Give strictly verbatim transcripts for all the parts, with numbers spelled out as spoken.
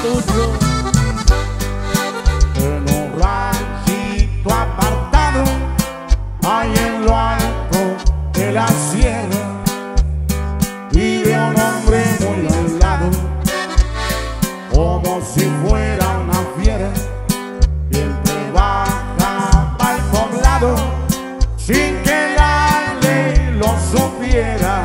tuyo. En un ranchito apartado, ahí en lo alto de la sierra, vive un hombre muy al lado, como si fuera una fiera. Siempre baja al poblado sin que la ley lo supiera.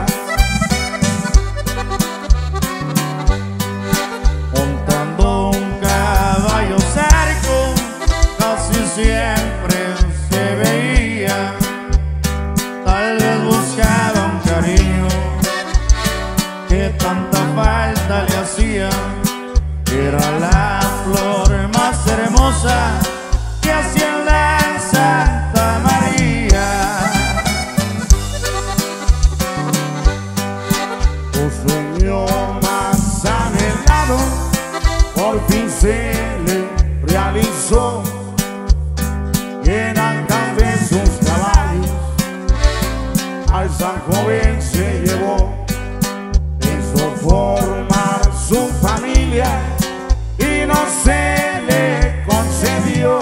Montando un caballo cerco, casi siempre se veía. Tal vez buscaba un cariño que tanta falta le hacía. Era la flor más hermosa que hacienda en Santa María. Tu sueño más anhelado por fin se le realizó. Llenan tal vez sus caballos, al San Joven se llevó. Hizo formar su familia y no se le concedió.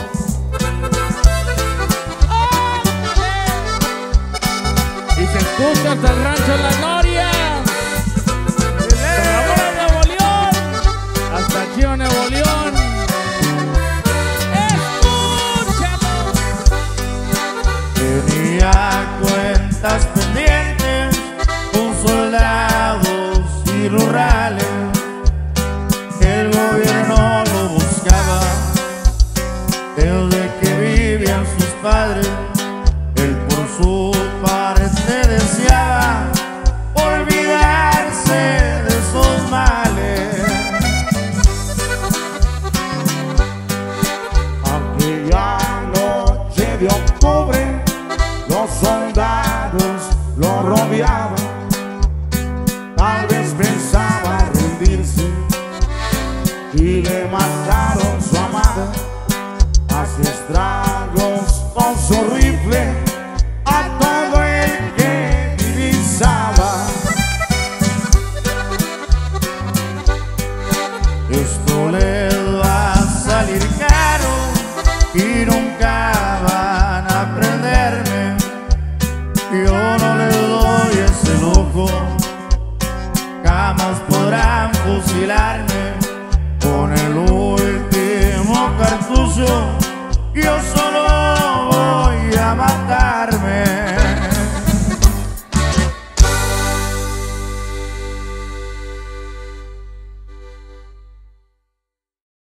Y se escucha hasta el rancho La Noria, Zamora, Nuevo León, hasta Chio, Nuevo León. Escúchalo. Tenía cuentas pendientes con soldados y rurales. El gobierno lo buscaba desde que vivían sus padres. Él por su parte deseaba olvidarse de esos males. Aquella noche de octubre los soldados lo rodeaban. Tal vez pensaba rendirse y le mataron su amada. Hace estragos con su rifle a todo el que divisaba. Esto les va a salir caro y nunca van a aprenderme. Yo no les doy ese lujo, jamás podrán fusilarme con el último cartucho. Yo soy